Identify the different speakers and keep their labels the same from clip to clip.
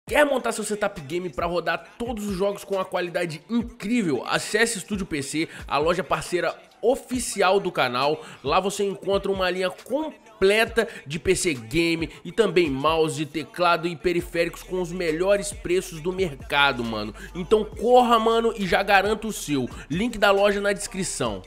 Speaker 1: Quer montar seu setup game para rodar todos os jogos com uma qualidade incrível? Acesse Estúdio PC, a loja parceira oficial do canal. Lá você encontra uma linha completa de PC game e também mouse, teclado e periféricos com os melhores preços do mercado, mano. Então corra, mano, e já garanta o seu. Link da loja na descrição.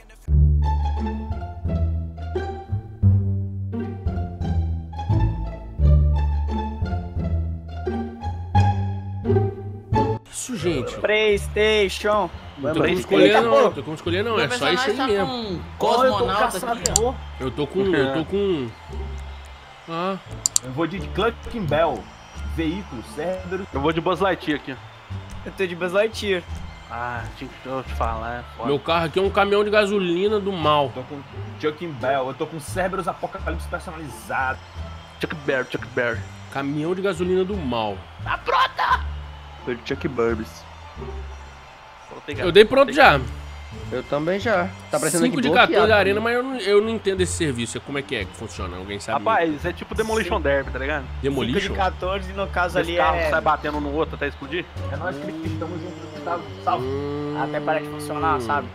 Speaker 1: Isso, gente.
Speaker 2: PlayStation.
Speaker 1: Não tem como escolher não, não tem como escolher não, é só isso aí mesmo.
Speaker 2: Cosmonauta aqui,
Speaker 1: Eu tô com... Ah.
Speaker 3: Eu vou de Clucking Bell, veículo, Cerberus.
Speaker 4: Eu vou de Buzz Lightyear aqui.
Speaker 2: Eu tô de Buzz Lightyear.
Speaker 4: Ah, tinha que eu te falar, é foda.
Speaker 1: Meu carro aqui é um caminhão de gasolina do mal.
Speaker 3: Eu tô com Chucking Bell, eu tô com Cerberus Apocalipse personalizado.
Speaker 4: Chuck Bear.
Speaker 1: Caminhão de gasolina do mal.
Speaker 4: Tá pronta! Foi de Chuck Burbs.
Speaker 1: Eu dei pronto já.
Speaker 5: Eu também já. Tá parecendo
Speaker 1: 5 de 14 da arena, mas eu não entendo esse serviço. Como é que funciona? Alguém sabe?
Speaker 4: Rapaz, é tipo Demolition Derby, tá ligado?
Speaker 2: 5
Speaker 1: Demolition?
Speaker 2: de 14, no caso
Speaker 4: Esse
Speaker 2: ali
Speaker 4: carro
Speaker 2: é...
Speaker 4: sai batendo no outro até explodir.
Speaker 3: É nós que estamos juntos, tá salvo.
Speaker 2: Até para de funcionar, sabe?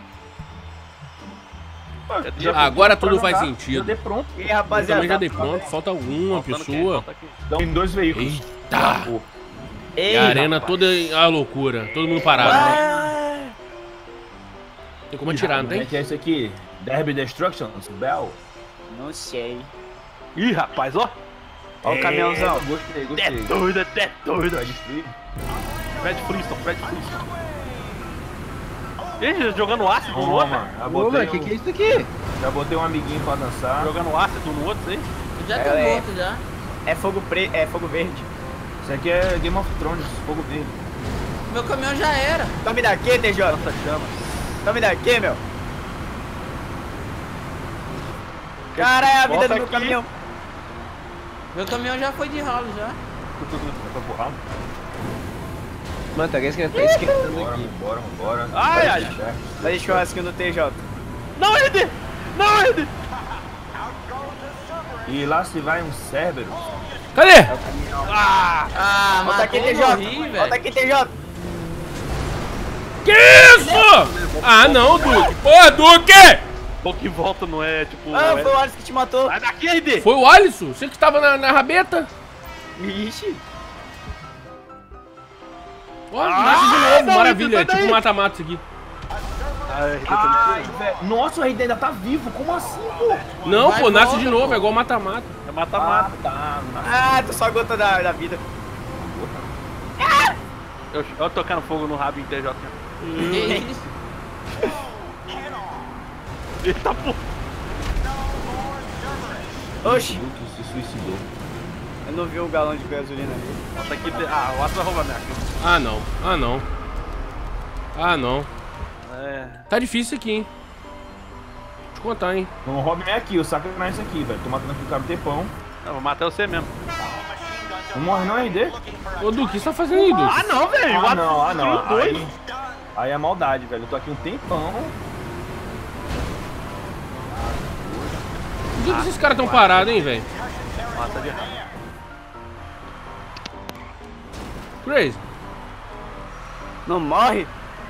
Speaker 1: Agora tudo faz sentido.
Speaker 3: Eu dei pronto.
Speaker 2: E
Speaker 1: Eu
Speaker 2: rapaziada,
Speaker 1: também já dei pronto. Falta uma pessoa.
Speaker 3: Então, em 2 veículos.
Speaker 1: Eita!
Speaker 2: Ei,
Speaker 1: E a arena toda a loucura. Todo mundo parado. Tem como atirar, não
Speaker 3: Como é
Speaker 1: tem?
Speaker 3: que é isso aqui? Derby Destructions, Bell.
Speaker 2: não sei.
Speaker 4: Ih, rapaz, ó.
Speaker 2: Ó o caminhãozão.
Speaker 3: Gostei.
Speaker 4: Até doido.
Speaker 3: Vai destruir.
Speaker 4: Fred Flintstone. Ih, jogando ácido no outro.
Speaker 3: Toma, já
Speaker 5: Ô,
Speaker 3: botei
Speaker 5: velho, que é isso aqui?
Speaker 3: Já botei um amiguinho pra dançar.
Speaker 4: Jogando ácido no outro, hein?
Speaker 6: Já tô morto já.
Speaker 2: É fogo verde.
Speaker 3: Isso aqui é Game of Thrones, fogo verde.
Speaker 6: Meu caminhão já era.
Speaker 2: Tome daqui, TJ.
Speaker 4: Nossa chama.
Speaker 2: Tome daqui, meu. Cara, é a vida
Speaker 4: Volta
Speaker 2: do meu
Speaker 4: aqui.
Speaker 2: caminhão.
Speaker 6: Meu caminhão já foi de ralo já.
Speaker 3: Tá porrada?
Speaker 5: Mano, tá esquentando aqui.
Speaker 3: Vambora.
Speaker 4: Ai.
Speaker 2: Vai de churrasquinho do TJ.
Speaker 4: Não, Ed!
Speaker 3: E lá se vai um Cerberus.
Speaker 1: Cadê?
Speaker 6: Ah,
Speaker 2: Volta aqui,
Speaker 6: matou,
Speaker 2: TJ.
Speaker 6: morri,
Speaker 2: Volta
Speaker 6: velho.
Speaker 2: aqui, TJ.
Speaker 1: Que isso? Ah, não, Duque. Porra, Duque!
Speaker 4: Bom que volta, não é tipo...
Speaker 2: Ah,
Speaker 4: é...
Speaker 2: foi o Alisson que te matou.
Speaker 4: Sai daqui, Ed!
Speaker 1: Foi o Alisson? Você que tava na rabeta?
Speaker 2: Ixi.
Speaker 1: Ó, nasce de novo,
Speaker 4: não,
Speaker 1: maravilha. É
Speaker 4: sai daí.
Speaker 1: tipo mata-mata isso aqui.
Speaker 3: Ai, velho. Nossa, o RD ainda tá vivo. Como assim, pô?
Speaker 1: Não,
Speaker 6: Vai,
Speaker 1: pô, nasce
Speaker 6: volta,
Speaker 1: de novo,
Speaker 6: pô.
Speaker 1: é igual mata-mata.
Speaker 4: É mata-mata.
Speaker 3: Tá.
Speaker 2: Tô só a gota da vida.
Speaker 4: Eu tocando fogo no rabo em TJ.
Speaker 6: Que isso?
Speaker 4: Eita, pô.
Speaker 2: Oxi,
Speaker 3: Duque se suicidou.
Speaker 2: eu não vi o galão de gasolina ali.
Speaker 4: Nossa, aqui... Ah, o Aço vai roubar minha kill.
Speaker 1: Ah, não.
Speaker 4: É...
Speaker 1: Tá difícil isso aqui, hein. Deixa eu contar, hein.
Speaker 3: Não roube nem aqui, o saco é isso aqui, velho. Tô matando aqui o cara um tempão.
Speaker 4: Não, vou matar você mesmo.
Speaker 3: Não morre não, RD?
Speaker 1: Ô, Duque, o que você tá fazendo aí, Duque?
Speaker 4: Ah, não, velho. O Aço destruiu dois.
Speaker 3: Aí é maldade, velho. Eu tô aqui um tempão.
Speaker 1: Por que esses caras tão parados, hein, velho?
Speaker 4: Mata de rabo.
Speaker 1: Crazy.
Speaker 2: Não morre?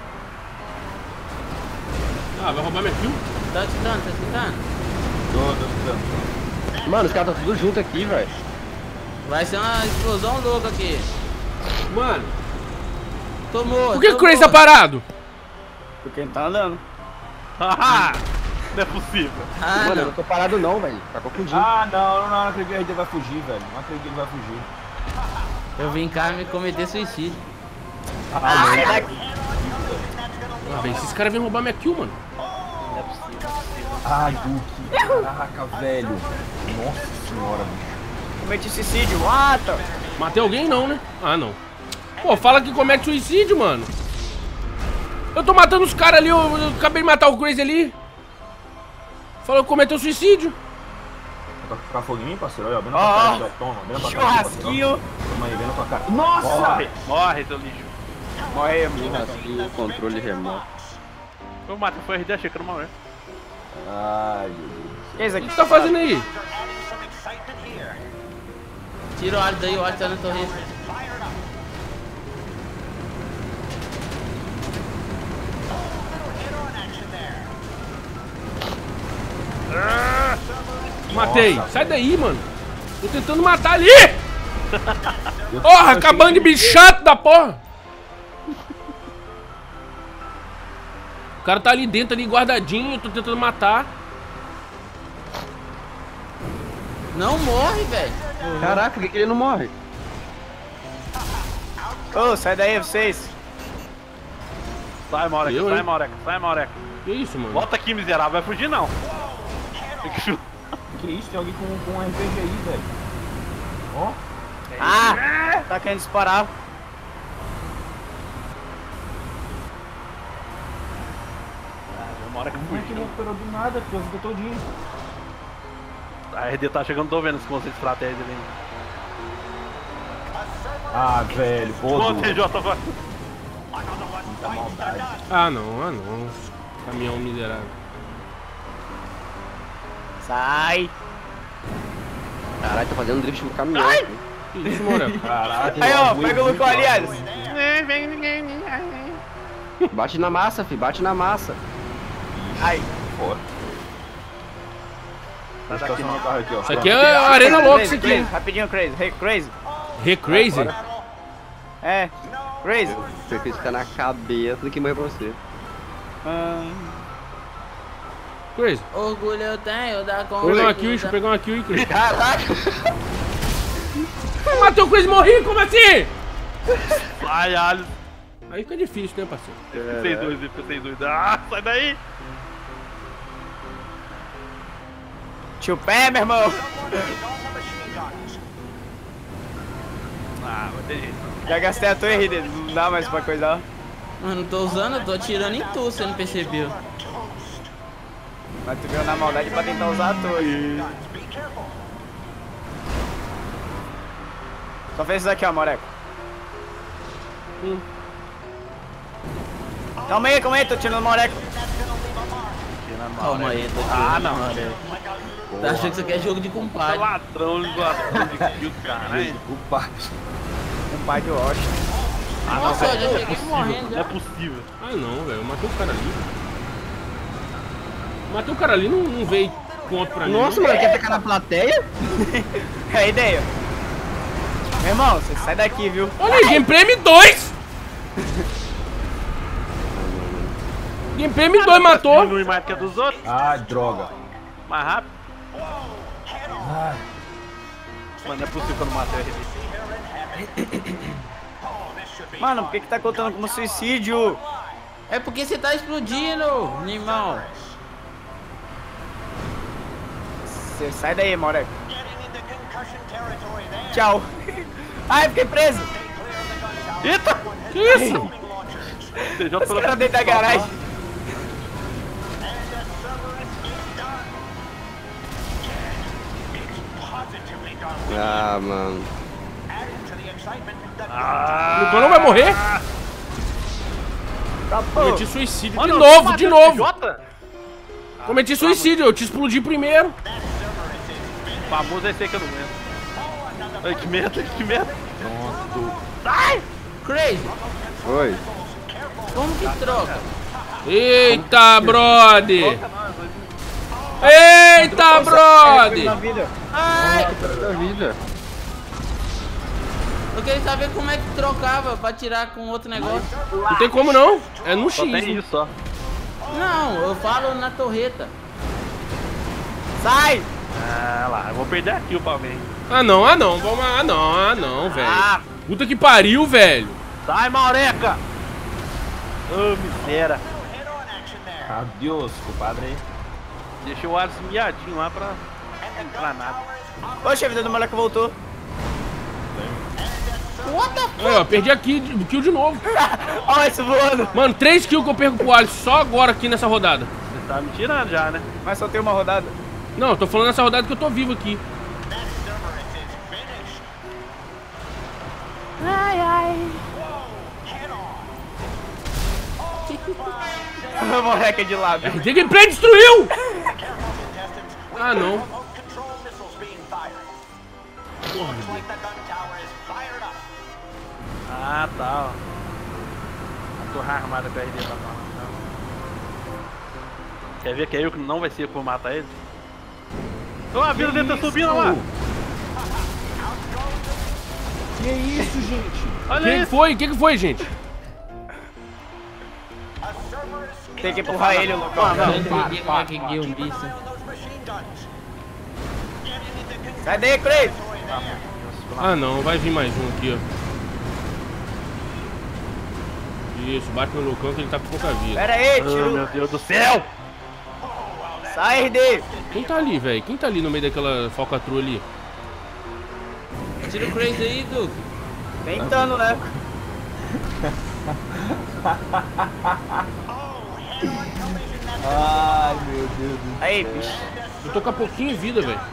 Speaker 1: Ah, vai roubar minha kill?
Speaker 6: Tá escutando?
Speaker 3: Tô ficando.
Speaker 5: Mano, os caras estão tudo junto aqui, velho.
Speaker 6: Vai ser uma explosão louca aqui.
Speaker 1: Mano,
Speaker 6: Tô morto.
Speaker 1: por que o
Speaker 6: tô
Speaker 1: Crazy tá
Speaker 6: morto.
Speaker 1: parado?
Speaker 2: Porque ele tá andando.
Speaker 4: Ah, não é possível.
Speaker 6: Ah,
Speaker 5: Mano, eu
Speaker 6: não.
Speaker 5: não tô parado não, velho. Tá confundindo.
Speaker 3: Não acredito que o RD vai fugir, velho. Não acredito que ele vai fugir.
Speaker 6: Eu vim cá me cometer suicídio.
Speaker 2: Sai daqui.
Speaker 1: Ah, velho, esses caras vêm roubar minha kill, mano.
Speaker 3: Ai, Duque. Caraca, velho. Nossa senhora, bicho.
Speaker 2: Cometi suicídio, mata.
Speaker 1: Matei alguém não, né? Ah, não. Pô, fala que comete suicídio, mano. Eu tô matando os caras ali, eu acabei de matar o Crazy ali. Falou que cometeu suicídio.
Speaker 3: Tá com fogo em mim, parceiro? Olha, vem na
Speaker 2: Ó,
Speaker 3: tua cara,
Speaker 2: ó.
Speaker 3: já. Toma, vem na tua cara. parceiro.
Speaker 2: Churrasquinho.
Speaker 3: Toma aí, vem na tua cara. Nossa!
Speaker 4: Morre, seu lixo.
Speaker 2: Morre aí, amigo.
Speaker 5: Churrasquinho, controle remoto.
Speaker 4: Eu matei, foi RD, achei que era uma mulher.
Speaker 3: Ai, meu Deus.
Speaker 2: Que é isso
Speaker 1: O
Speaker 2: aqui?
Speaker 1: que você tá fazendo aí?
Speaker 6: Tira o Alisson daí, o Alisson tá na torre.
Speaker 1: Matei. Sai daí, mano. Tô tentando matar ali. Porra, acabando de bicho chato da porra. O cara tá ali dentro, ali guardadinho. Tô tentando matar.
Speaker 6: Não morre, velho.
Speaker 5: Caraca, por que ele não morre?
Speaker 2: Ô, sai daí, vocês.
Speaker 4: Sai, Maureca,
Speaker 1: Eu,
Speaker 4: sai,
Speaker 1: hein?
Speaker 4: Maureca, sai, Maureca.
Speaker 1: Que isso, mano?
Speaker 4: Volta aqui, miserável, vai fugir não.
Speaker 3: Que isso? Tem alguém com um RPG aí, velho. Ó.
Speaker 2: Ah, tá querendo disparar.
Speaker 4: Maureca
Speaker 3: Como é que ele
Speaker 4: fugiu.
Speaker 3: recuperou do nada, filho? Eu fico todinho.
Speaker 4: A RD tá chegando, tô vendo com vocês estratégia ali.
Speaker 3: Ah, velho, pô.
Speaker 4: Ô,
Speaker 3: Du,
Speaker 4: TJ, vai.
Speaker 3: muita maldade.
Speaker 1: Ah, não. Caminhão miserável.
Speaker 2: Sai.
Speaker 5: Caralho, tá fazendo drift no caminhão.
Speaker 1: Que isso, Morel?
Speaker 3: Caraca,
Speaker 2: Aí, ó,
Speaker 3: eu
Speaker 2: pega o Luco ali, Alisson.
Speaker 5: Bate na massa, fi, bate na massa.
Speaker 2: Ai.
Speaker 3: Fora. Tá estacionando o carro aqui, ó.
Speaker 1: Isso aqui é a Arena Lock, isso
Speaker 2: Crazy,
Speaker 1: aqui.
Speaker 2: rapidinho, Crazy. Hey, Crazy.
Speaker 1: Recrazy?
Speaker 2: É. Crazy.
Speaker 5: Você fez ficar na cabeça do que morreu pra você.
Speaker 1: Crazy.
Speaker 6: Orgulho eu tenho da
Speaker 1: Pegar uma kill, pegar uma kill, Crazy.
Speaker 2: Caraca.
Speaker 1: Matei o Crazy e morri, como assim?
Speaker 4: Sai, Alisson.
Speaker 1: Aí fica difícil, né, parceiro?
Speaker 4: Vocês dois, vocês dois. Ah, sai daí.
Speaker 2: Tio pé, meu irmão.
Speaker 4: Ah, vai ter jeito.
Speaker 2: Já gastei a torre, RD. Não dá mais pra coisar.
Speaker 6: Mano, não tô usando, eu tô atirando em tu, você não percebeu.
Speaker 2: Mas tu veio na maldade pra tentar usar a torre. Só fez isso aqui, ó, Moreco. Calma aí, tô tirando o Moreco.
Speaker 6: Calma aí, tô
Speaker 4: Ah,
Speaker 6: tirando.
Speaker 4: não.
Speaker 6: Tá achando que isso aqui é jogo de
Speaker 4: Tá
Speaker 6: compadre.
Speaker 4: ladrão de kill, caralho.
Speaker 3: O pai.
Speaker 2: Um pai de Washington.
Speaker 4: Ah, não,
Speaker 6: Nossa, eu
Speaker 4: velho,
Speaker 6: já
Speaker 4: não é
Speaker 6: cheguei
Speaker 4: possível,
Speaker 6: morrendo
Speaker 4: não é
Speaker 6: já.
Speaker 4: possível.
Speaker 1: Ah, não, velho. Eu matei o cara ali. Matei o cara ali, não veio ponto pra mim.
Speaker 5: Nossa, mano, quer atacar na plateia?
Speaker 2: É a ideia. Meu irmão, você sai daqui, viu?
Speaker 1: Olha aí, Gameplay M2! Gameplay M2 matou!
Speaker 4: Diminui mais que a dos outros,
Speaker 3: Ah, droga.
Speaker 4: mais rápido.
Speaker 3: Ai.
Speaker 4: Mano, não é possível que eu não matei o RD.
Speaker 2: Mano, por que tá contando como suicídio?
Speaker 6: É porque você tá explodindo, animal.
Speaker 2: Você sai daí, Moreco. Tchau. Ai, fiquei preso.
Speaker 4: Eita!
Speaker 1: Que isso?
Speaker 4: TJ
Speaker 2: Os caras dentro da garagem.
Speaker 5: Ah, mano.
Speaker 1: O Bruno vai morrer?
Speaker 2: Tá bom.
Speaker 1: Cometi suicídio
Speaker 4: Mano,
Speaker 1: de
Speaker 4: eu
Speaker 1: novo,
Speaker 4: matei
Speaker 1: de
Speaker 4: o
Speaker 1: novo.
Speaker 4: TJ?
Speaker 1: Cometi suicídio, eu te explodi primeiro.
Speaker 4: O famoso é esse aí que eu não aguento. Ai, que merda, que merda.
Speaker 6: Crazy,
Speaker 5: Oi.
Speaker 6: como que troca?
Speaker 1: Eita, brother! Eita,
Speaker 2: Na
Speaker 1: brother!
Speaker 2: vida.
Speaker 6: Ai,
Speaker 5: Da vida.
Speaker 6: eu queria saber como é que trocava pra tirar com outro negócio.
Speaker 1: Não tem como não, é no X.
Speaker 4: Só tem isso, ó.
Speaker 6: Não, eu falo na torreta.
Speaker 2: Sai.
Speaker 4: Ah lá, eu vou perder aqui o Palmeiras.
Speaker 1: Vamos, velho.
Speaker 2: Ah.
Speaker 1: Puta que pariu, velho.
Speaker 4: Sai, Maureca! Ô, miséria.
Speaker 3: Adeus, compadre aí.
Speaker 4: Deixei o Alisson miadinho lá pra entrar nada.
Speaker 2: Oxe, a vida do moleque voltou.
Speaker 1: Aí, ó, perdi aqui, kill de novo.
Speaker 2: Olha isso voando.
Speaker 1: Mano, 3 kills que eu perco pro Alisson só agora aqui nessa rodada.
Speaker 4: Você tá me tirando já, né?
Speaker 2: Mas só tem uma rodada.
Speaker 1: Não, eu tô falando nessa rodada que eu tô vivo aqui.
Speaker 2: O moleque é de lado.
Speaker 1: RD Gameplay destruiu! Ah, não.
Speaker 4: Ah, tá, ó. A torre armada com a RD tá falando. Quer ver que é eu que não vai ser por matar ele? Olha a vida dele tá subindo lá.
Speaker 3: Que isso, gente?
Speaker 4: Olha isso.
Speaker 1: O que foi, gente?
Speaker 2: Tem que empurrar ele, louco.
Speaker 6: Eu entendi como é que guia um bicho.
Speaker 2: Sai daí, Craig.
Speaker 1: Ah não, vai vir mais um aqui, ó. Isso, bate no Lucão que ele tá com pouca vida.
Speaker 2: Pera aí,
Speaker 4: Oh,
Speaker 2: tiro.
Speaker 4: meu Deus do céu.
Speaker 2: Sai, RD.
Speaker 1: Quem tá ali, velho? Quem tá ali no meio daquela falcatrua ali?
Speaker 6: Tira o Crazy aí, Duque.
Speaker 2: Tentando, né?
Speaker 3: Ai, meu Deus do céu.
Speaker 2: Aí, bicho.
Speaker 1: Eu tô com pouquinho de vida, velho.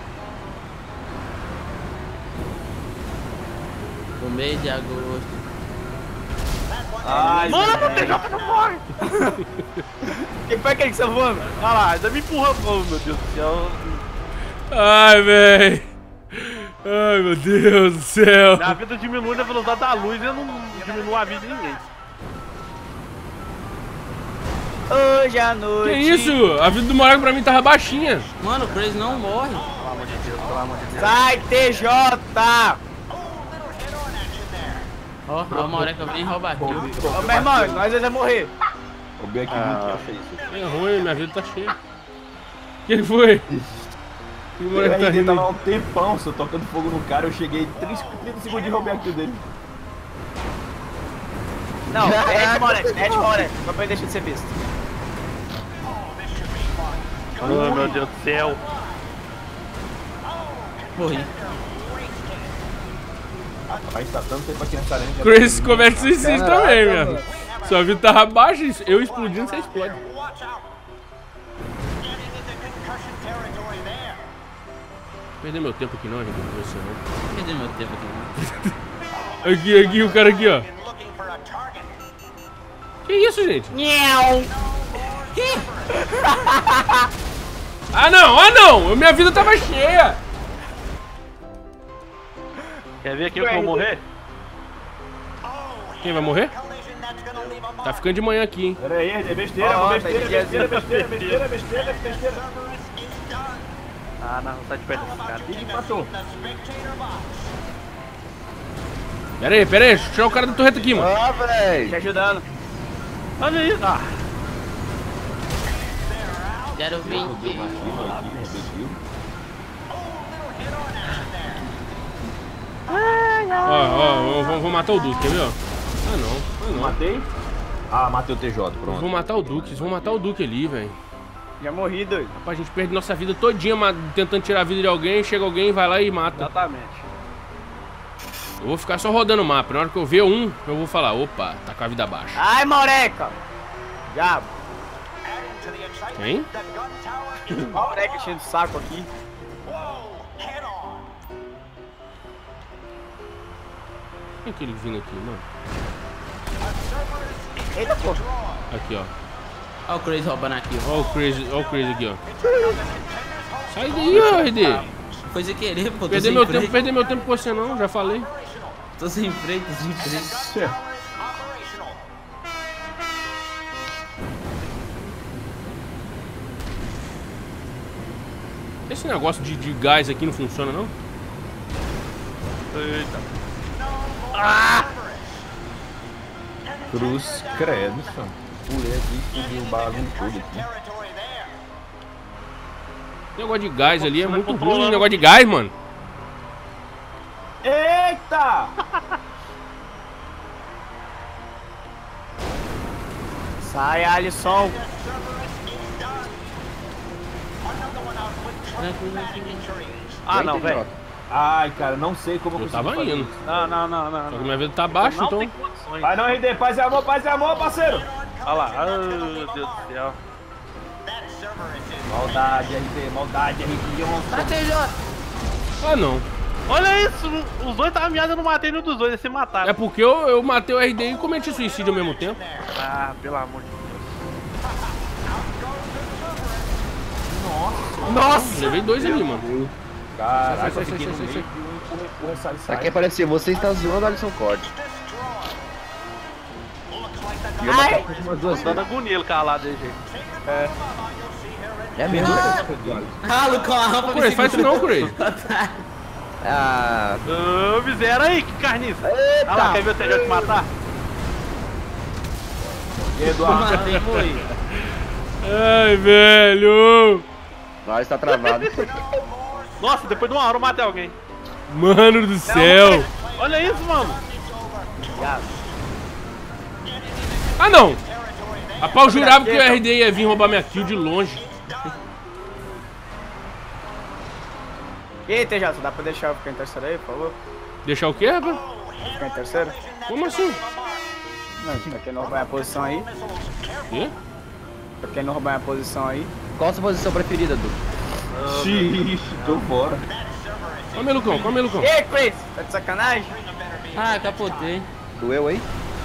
Speaker 6: No mês de agosto.
Speaker 3: Ai,
Speaker 4: Mano,
Speaker 3: velho.
Speaker 4: o TJ não morre.
Speaker 2: Quem foi aquele que você tá voando?
Speaker 4: Olha lá, ainda me empurra. Oh, meu Deus do céu.
Speaker 1: Ai, velho. Ai, meu Deus do céu.
Speaker 4: Minha vida diminui na velocidade da luz e eu não diminuo a vida de ninguém.
Speaker 2: Hoje à noite.
Speaker 1: Que isso? A vida do Morago pra mim tava baixinha.
Speaker 6: Mano, o Crazy não morre.
Speaker 4: Pelo amor de Deus, pelo amor de Deus.
Speaker 2: Sai, TJ.
Speaker 6: Ó, o Moreca vem roubar aqui.
Speaker 2: Ô, meu irmão, nós vamos morrer.
Speaker 3: O Beck muito acha isso.
Speaker 1: É ruim, minha vida tá cheia. Que foi? Que
Speaker 3: O
Speaker 1: moleque tá
Speaker 3: RD
Speaker 1: rindo
Speaker 3: tava há
Speaker 1: aí?
Speaker 3: um tempão só tocando fogo no cara. Eu cheguei 30 segundos de roubei aquilo dele.
Speaker 2: Não, mete, moleque. Só pra ele deixar de ser visto.
Speaker 4: Oh, meu Deus do céu.
Speaker 6: Morri.
Speaker 3: Rapaz, tá tanto tempo aqui nessa arena.
Speaker 1: Crazy comete suicídio
Speaker 3: Caraca,
Speaker 1: também,
Speaker 3: mano.
Speaker 1: velho. Sua vida tava baixa, eu explodindo, você explode. Perder meu tempo aqui não, gente, não você não.
Speaker 6: Perdi meu tempo aqui.
Speaker 1: Aqui, o cara aqui, ó. Que isso, gente?
Speaker 2: Nhau.
Speaker 1: Ah não! Minha vida tava cheia!
Speaker 4: Quer ver quem que eu vou morrer?
Speaker 1: Quem vai morrer? Tá ficando de manhã aqui, hein?
Speaker 3: Pera aí, é besteira,
Speaker 2: Ó,
Speaker 3: besteira.
Speaker 4: Ah, não, sai de perto desse cara.
Speaker 3: Quem que matou?
Speaker 1: Pera aí, deixa eu tirar o cara da torreta aqui, mano.
Speaker 5: Ah, velho.
Speaker 2: Te ajudando.
Speaker 4: Olha isso. Ah,
Speaker 6: 020.
Speaker 1: Ó, vou matar o Duque, quer ver, ó? Ah não.
Speaker 3: Matei? Ah, matei o TJ, pronto.
Speaker 1: Vou matar o Duque, vocês vão matar o Duque ali, velho.
Speaker 2: Já morri, doido.
Speaker 1: Rapaz, a gente perde nossa vida todinha tentando tirar a vida de alguém, chega alguém, vai lá e mata.
Speaker 4: exatamente.
Speaker 1: Eu vou ficar só rodando o mapa, na hora que eu ver um, eu vou falar, opa, tá com a vida baixa.
Speaker 2: Ai, moreca. Diabo.
Speaker 1: Quem?
Speaker 2: Moreca enchendo o saco aqui.
Speaker 1: Quem é aquele vindo aqui, mano?
Speaker 2: Eita, pô.
Speaker 1: Aqui, ó.
Speaker 6: Ó o Crazy roubando aqui, ó.
Speaker 1: Ó o Crazy aqui, ó. Sai daí, ó, RD.
Speaker 6: Foi sem querer, pô. Tô
Speaker 1: Perder
Speaker 6: sem
Speaker 1: meu
Speaker 6: freio.
Speaker 1: tempo, perder meu tempo com você não, já falei.
Speaker 6: Tô sem freio, tô sem freio.
Speaker 1: Esse negócio de gás aqui não funciona, não?
Speaker 4: Eita.
Speaker 3: Cruz, credo, chão. Pulei aqui e subi o bagulho todo aqui.
Speaker 1: O negócio de gás ali é
Speaker 4: Você
Speaker 1: muito
Speaker 4: vai
Speaker 1: ruim,
Speaker 4: controlando.
Speaker 1: o negócio de gás, mano.
Speaker 3: Eita!
Speaker 2: Sai, Alisson.
Speaker 4: Ah, não, velho.
Speaker 3: Ai, cara, não sei como
Speaker 1: Eu
Speaker 3: consegui
Speaker 1: tava
Speaker 3: fazer
Speaker 1: indo.
Speaker 3: isso.
Speaker 4: Não.
Speaker 1: Só que minha vida tá baixa,
Speaker 4: Não
Speaker 1: então.
Speaker 4: tem condições.
Speaker 3: Vai não, RD, paz e amor, parceiro!
Speaker 4: Olha lá. Oh, meu Deus do céu.
Speaker 3: Maldade, RD, maldade, RD.
Speaker 6: Tá, TJ.
Speaker 1: Ah, não.
Speaker 4: Olha isso. Os dois estavam miados, eu não matei nenhum dos dois. Eles se mataram.
Speaker 1: É porque eu matei o RD e cometi suicídio ao mesmo tempo.
Speaker 4: Ah, pelo amor de Deus.
Speaker 1: Nossa! Levei dois ali, mano.
Speaker 3: Caraca,
Speaker 1: Sai,
Speaker 3: eu fiquei no
Speaker 1: sai,
Speaker 3: meio
Speaker 1: sai.
Speaker 3: de um empurra, sai,
Speaker 5: Pra
Speaker 3: sai.
Speaker 5: que aparecer? Você está zoando a Alisson Cord. E eu
Speaker 2: Ai.
Speaker 5: matei umas duas
Speaker 4: Tô dando
Speaker 5: vezes.
Speaker 4: agonia ele calado aí, gente.
Speaker 3: É mesmo?
Speaker 6: Ah, Lucão, a rampa
Speaker 1: Crazy, faz isso não, Crazy.
Speaker 5: Ah,
Speaker 4: Ô, miséria aí, que carniça.
Speaker 3: Eita!
Speaker 4: Ah lá, quer ver o TJ te matar?
Speaker 3: Eduardo.
Speaker 6: Matei, foi.
Speaker 1: Ai, velho.
Speaker 5: nós tá travado.
Speaker 4: Nossa, depois de uma hora eu matei alguém.
Speaker 1: Mano do céu.
Speaker 4: Olha isso, mano.
Speaker 1: Ah, não. Rapaz, eu jurava que o RD ia vir roubar minha kill de longe.
Speaker 2: E aí, TJ, dá pra deixar eu ficar em terceiro aí, por favor?
Speaker 1: Deixar o quê, rapaz?
Speaker 2: Ficar em terceiro?
Speaker 1: Como assim?
Speaker 2: Não, pra quem não roubar minha posição aí.
Speaker 1: Quê?
Speaker 2: Pra quem não roubar minha posição aí.
Speaker 5: Qual a sua posição preferida, Du?
Speaker 3: Xixi, tô fora.
Speaker 1: Come, Lucão, come, Lucão.
Speaker 2: E aí, Chris? Tá de sacanagem?
Speaker 6: Ah, capotei.
Speaker 5: Doeu aí?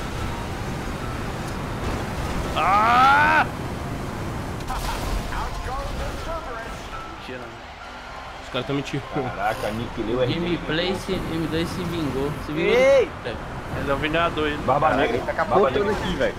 Speaker 4: Ah!
Speaker 1: Os caras tão me tirando.
Speaker 3: Caraca, aniquilei o RD.
Speaker 6: Gameplay M2 se vingou. Se vingou.
Speaker 2: Ei!
Speaker 4: Ele é o vingador, ele.
Speaker 3: Barba Negra.
Speaker 5: Tá
Speaker 3: Barba
Speaker 5: capotando
Speaker 3: Negra.
Speaker 5: aqui, velho.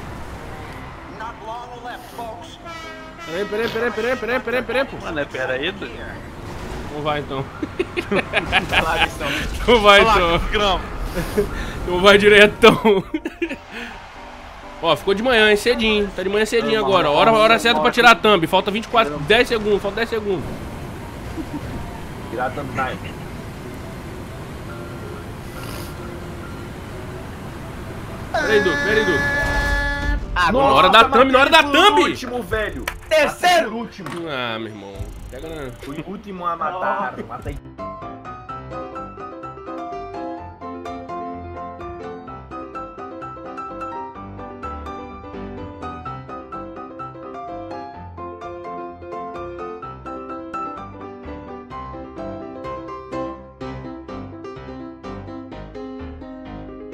Speaker 1: Peraí, pô.
Speaker 4: Mano, pera aí, doido.
Speaker 1: Então vai, então.
Speaker 2: Lá, missão.
Speaker 1: Então vai, então.
Speaker 4: Grão.
Speaker 1: Então vai diretão. Ó, ficou de manhã, hein? Cedinho. Tá de manhã cedinho agora. Hora certa pra tirar a thumb. Falta 24, 10 segundos. Falta 10 segundos.
Speaker 3: Tirar a thumbnail.
Speaker 1: Peraí, Du. Peraí, Du.
Speaker 2: Ah,
Speaker 1: Na hora da thumb, na hora da
Speaker 3: Por
Speaker 1: thumb!
Speaker 3: último, velho.
Speaker 2: terceiro!
Speaker 3: Por último.
Speaker 1: Ah, meu irmão. Pega na...
Speaker 3: Fui o último a matar. Mata aí.